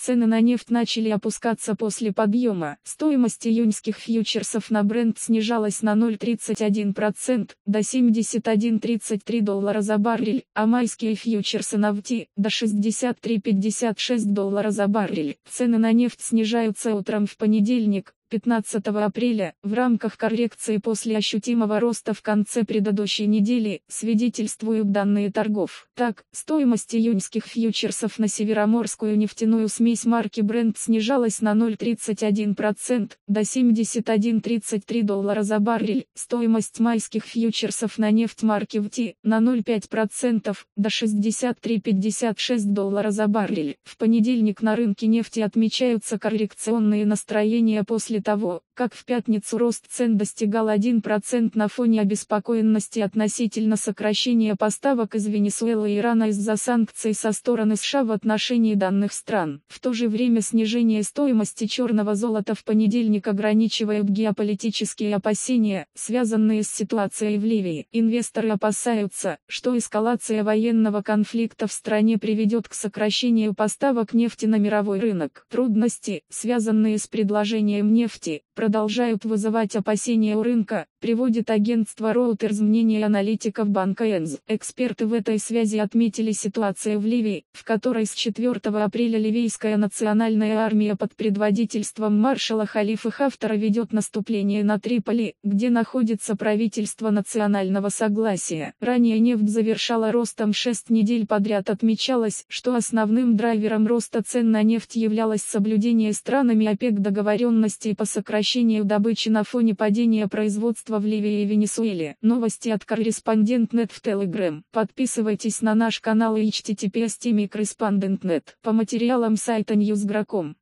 Цены на нефть начали опускаться после подъема. Стоимость июньских фьючерсов на Brent снижалась на 0,31% до $71.33 за баррель, а майские фьючерсы на WTI до $63.56 за баррель. Цены на нефть снижаются утром в понедельник, 15 апреля, в рамках коррекции после ощутимого роста в конце предыдущей недели, свидетельствуют данные торгов. Так, стоимость июньских фьючерсов на североморскую нефтяную смесь марки Brent снижалась на 0,31% до $71.33 за баррель, стоимость майских фьючерсов на нефть марки WTI на 0,5% до $63.56 за баррель. В понедельник на рынке нефти отмечаются коррекционные настроения после того, как в пятницу рост цен достигал 1% на фоне обеспокоенности относительно сокращения поставок из Венесуэлы и Ирана из-за санкций со стороны США в отношении данных стран. В то же время снижение стоимости черного золота в понедельник ограничивает геополитические опасения, связанные с ситуацией в Ливии. Инвесторы опасаются, что эскалация военного конфликта в стране приведет к сокращению поставок нефти на мировой рынок. Трудности, связанные с предложением нефти, продолжают вызывать опасения у рынка, приводит агентство Reuters мнение аналитиков банка ЭНЗ. Эксперты в этой связи отметили ситуацию в Ливии, в которой с 4 апреля ливийская национальная армия под предводительством маршала Халифы Хафтара ведет наступление на Триполи, где находится правительство национального согласия. Ранее нефть завершала ростом 6 недель подряд. Отмечалось, что основным драйвером роста цен на нефть являлось соблюдение странами ОПЕК договоренностей по сокращению добычи на фоне падения производства в Ливии и Венесуэле. Новости от Корреспондент.нет в Telegram. Подписывайтесь на наш канал и https://correspondent.net. По материалам сайта Newsgro.com.